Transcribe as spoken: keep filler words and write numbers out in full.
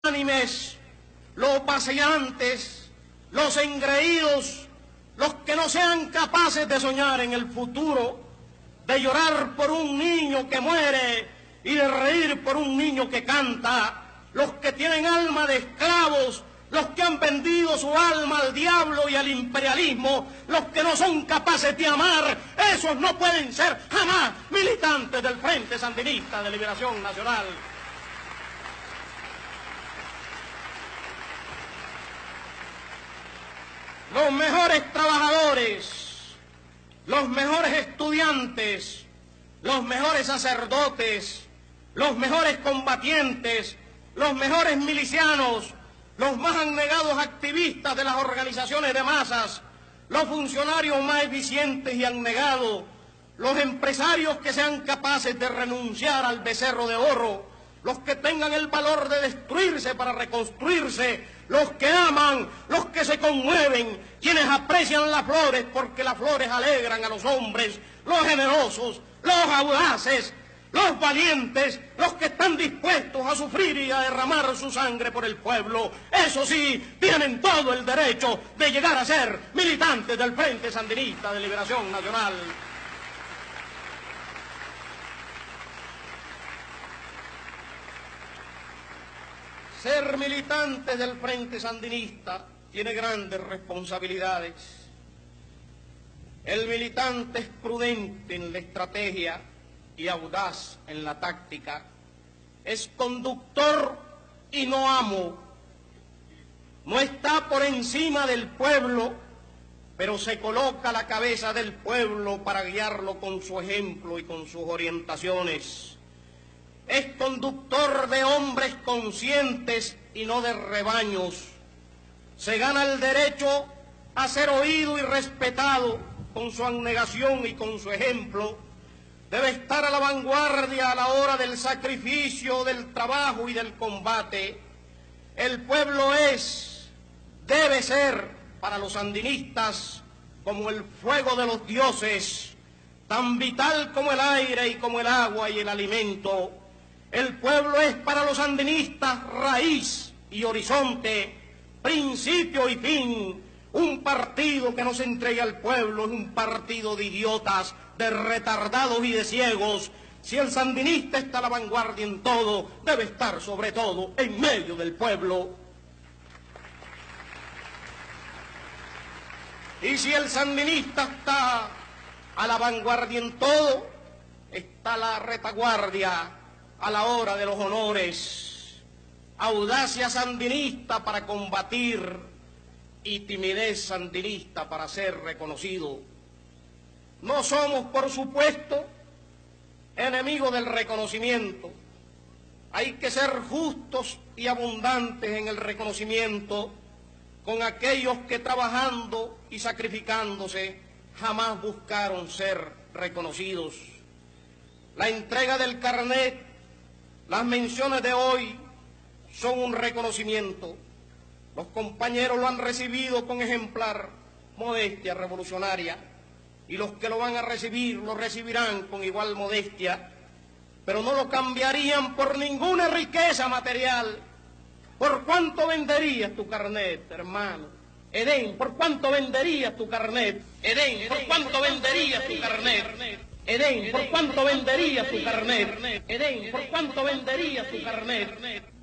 animes, los paseantes, los engreídos, los que no sean capaces de soñar en el futuro, de llorar por un niño que muere y de reír por un niño que canta, los que tienen alma de esclavos, los que han vendido su alma al diablo y al imperialismo, los que no son capaces de amar, esos no pueden ser jamás militantes del Frente Sandinista de Liberación Nacional. Los mejores trabajadores, los mejores estudiantes, los mejores sacerdotes, los mejores combatientes, los mejores milicianos, los más abnegados activistas de las organizaciones de masas, los funcionarios más eficientes y abnegados, los empresarios que sean capaces de renunciar al becerro de oro, los que tengan el valor de destruirse para reconstruirse, los que aman, los que se conmueven, quienes aprecian las flores porque las flores alegran a los hombres, los generosos, los audaces, los valientes, los que están dispuestos a sufrir y a derramar su sangre por el pueblo, eso sí, tienen todo el derecho de llegar a ser militantes del Frente Sandinista de Liberación Nacional. Ser militante del Frente Sandinista tiene grandes responsabilidades. El militante es prudente en la estrategia y audaz en la táctica. Es conductor y no amo. No está por encima del pueblo, pero se coloca a la cabeza del pueblo para guiarlo con su ejemplo y con sus orientaciones. Es conductor de hombres conscientes y no de rebaños. Se gana el derecho a ser oído y respetado con su abnegación y con su ejemplo. Debe estar a la vanguardia a la hora del sacrificio, del trabajo y del combate. El pueblo es, debe ser, para los sandinistas, como el fuego de los dioses, tan vital como el aire y como el agua y el alimento. El pueblo es para los sandinistas raíz y horizonte, principio y fin. Un partido que no se entrega al pueblo es un partido de idiotas, de retardados y de ciegos. Si el sandinista está a la vanguardia en todo, debe estar sobre todo en medio del pueblo. Y si el sandinista está a la vanguardia en todo, está a la retaguardia a la hora de los honores. Audacia sandinista para combatir y timidez sandinista para ser reconocido. No somos, por supuesto, enemigos del reconocimiento. Hay que ser justos y abundantes en el reconocimiento con aquellos que trabajando y sacrificándose jamás buscaron ser reconocidos. La entrega del carnet, las menciones de hoy son un reconocimiento. Los compañeros lo han recibido con ejemplar modestia revolucionaria y los que lo van a recibir lo recibirán con igual modestia, pero no lo cambiarían por ninguna riqueza material. ¿Por cuánto venderías tu carnet, hermano? Edén, ¿por cuánto venderías tu carnet? Edén, ¿por cuánto venderías tu carnet? Edén, ¿por cuánto venderías tu carnet? Edén, ¿por cuánto venderías tu carnet?